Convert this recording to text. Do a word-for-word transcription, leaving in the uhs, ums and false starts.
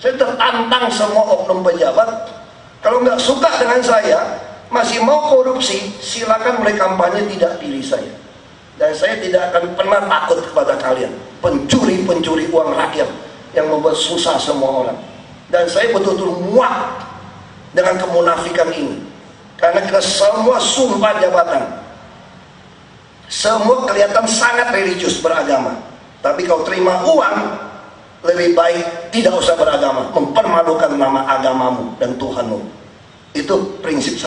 Saya tertantang semua oknum pejabat, kalau nggak suka dengan saya, masih mau korupsi, silakan mulai kampanye tidak pilih saya. Dan saya tidak akan pernah takut kepada kalian, pencuri-pencuri uang rakyat yang membuat susah semua orang. Dan saya betul-betul muak dengan kemunafikan ini, karena kita semua sumpah jabatan, semua kelihatan sangat religius beragama, tapi kau terima uang, lebih baik tidak usah beragama, mempermalukan nama agamamu dan Tuhanmu. Itu prinsip saya.